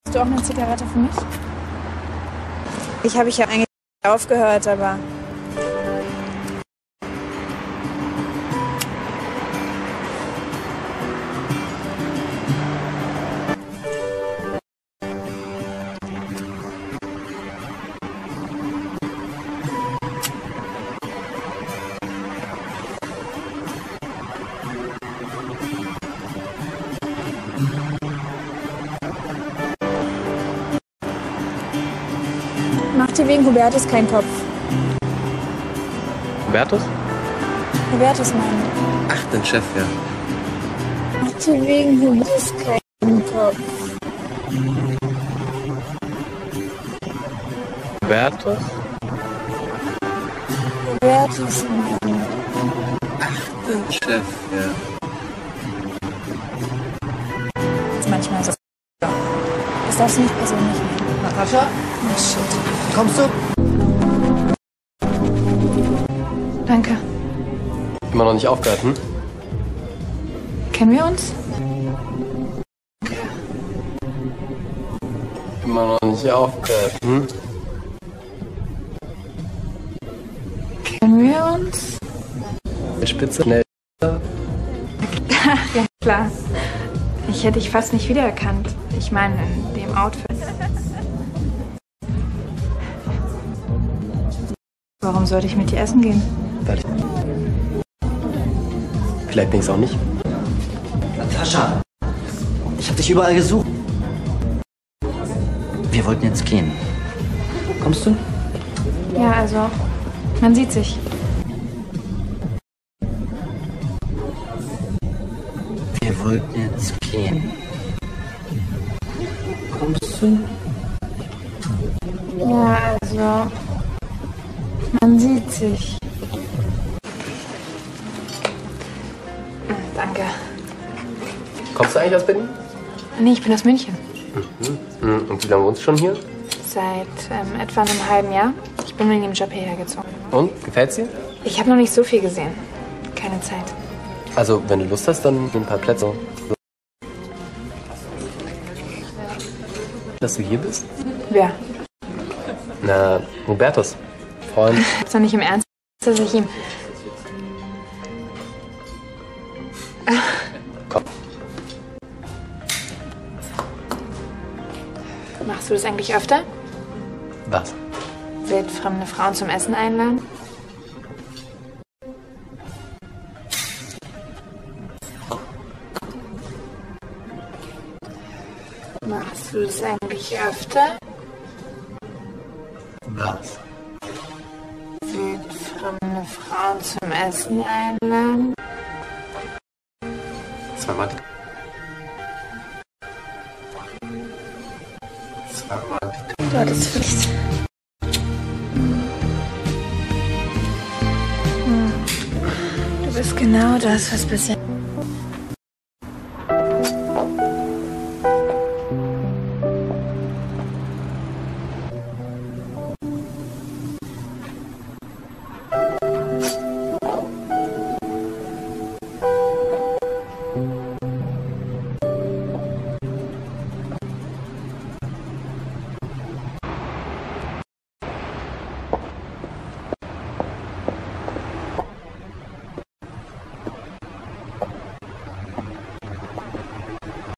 Hast du auch eine Zigarette für mich? Ich habe ja eigentlich aufgehört, aber... Mach dir wegen Hubertus keinen Kopf. Hubertus? Hubertus, Mann. Ach, dein Chef, ja. Mach dir wegen Hubertus keinen Kopf. Hubertus? Hubertus, Mann. Ach, dein Chef, ja. Das ist manchmal so. Das darfst du nicht persönlich nehmen. Natascha? Oh, shit. Kommst du? Danke. Immer noch nicht aufgehört, hm? Kennen wir uns? Immer noch nicht aufgehört, hm? Kennen wir uns? Der Spitze, schnell. Ja, klar. Ich hätte dich fast nicht wiedererkannt. Ich meine, in dem Outfit. Warum sollte ich mit dir essen gehen? Weil ich... Vielleicht bin ich es auch nicht. Natascha, ich habe dich überall gesucht. Wir wollten jetzt gehen. Kommst du? Ja, also, man sieht sich. Wir wollten jetzt gehen. Kommst du? Ja, also, man sieht sich. Danke. Kommst du eigentlich aus Berlin? Nee, ich bin aus München. Und wie lange wohnst du schon hier? Seit etwa einem halben Jahr. Ich bin wegen dem Job hierher gezogen. Und? Gefällt's dir? Ich habe noch nicht so viel gesehen. Keine Zeit. Also, wenn du Lust hast, dann nimm ein paar Plätze. Dass du hier bist? Wer? Na, Hubertus. Freund. Ist doch nicht im Ernst, dass ich ihm... Komm. Machst du das eigentlich öfter? Was? Wildfremde Frauen zum Essen einladen? Machst du das eigentlich öfter? Was? Wildfremde Frauen zum Essen einladen? Zweimal. Zweimal. Du hattest Pflicht. Du bist genau das, was bisher...